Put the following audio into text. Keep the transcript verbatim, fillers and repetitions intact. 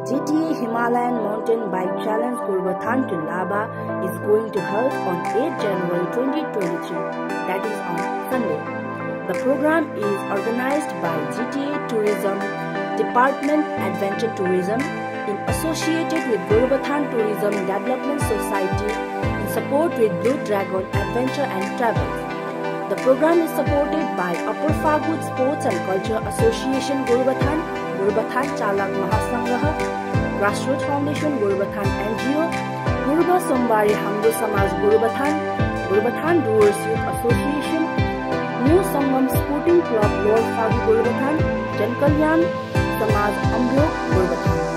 G T A Himalayan Mountain Bike Challenge Gorubathan to Laba is going to hold on eighth January twenty twenty-three, that is on Sunday. The program is organized by G T A Tourism Department Adventure Tourism in associated with Gorubathan Tourism Development Society in support with Blue Dragon Adventure and Travels. The program is supported by Upper Fagut Sports and Culture Association Gorubathan, Gorubathan Challange Mahasangha, Grassroots Foundation Gorubathan N G O, Gurba Sombari Hamdo Samaj Gorubathan, Gorubathan Brewers Youth Association, New Sangam Sporting Club Lower Fagut Gorubathan, Jan Kalyan Samaj Ambyo Gorubathan.